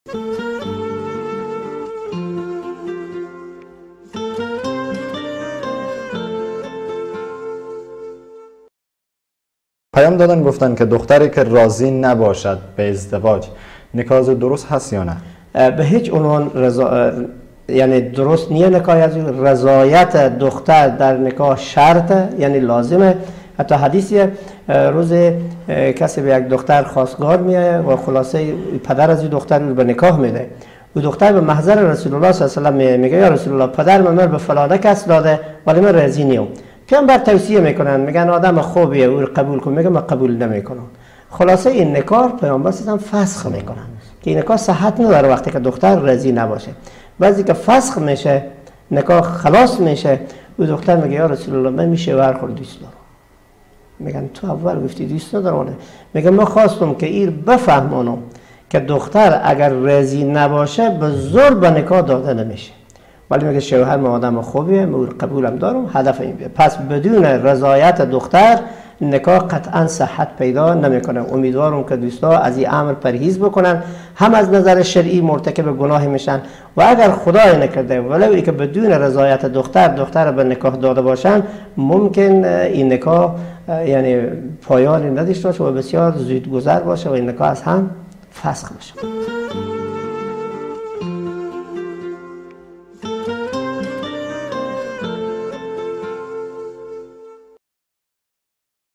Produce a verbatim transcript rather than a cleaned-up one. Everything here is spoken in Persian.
پیام دادن گفتن که دختری که راضی نباشد به ازدواج نکاح درست هست یا نه؟ به هیچ عنوان رضا... یعنی درست نیه نکاح. از رضایت دختر در نکاح شرطه، یعنی لازمه. حتی حدیثی روز کسی به یک دختر خواستگار میه و خلاصه پدر از این دختر رو به نکاح میده. و دختر به محضر رسول الله صلی الله علیه و آله میگه یا رسول الله پدر من به فلانه کس داده ولی من راضی نیم. پیامبر توصیه میکنن، میگن آدم خوبیه او رو قبول کن، میگه من قبول نمیکنم. خلاصه این نکاح پیامبر هم فسخ میکنن که این نکاح صحت نداره وقتی که دختر راضی نباشه. بعضی که فسخ میشه نکاح خلاص میشه و دختر میگه یا رسول الله من میشه ور خورد دوست دارم. میگن تو اول گفتی دوست ندارم. میگه من خواستم که این بفهمونم که دختر اگر راضی نباشه به زور به نکاح داده نمیشه. ولی میگه شوهر من آدم خوبیه، من قبولم دارم، هدف این بیه. پس بدون رضایت دختر نکاح قطعا صحت پیدا نمیکنه. امیدوارم که دوستا از این امر پرهیز بکنن، هم از نظر شرعی مرتکب گناه میشن و اگر خدای نکرده ولو ای که بدون رضایت دختر دختر به نکاح داده باشن ممکن این نکاح یعنی پایانی نداشته باشه و بسیار زود گذر باشه و این نکاح از هم فسخ بشه.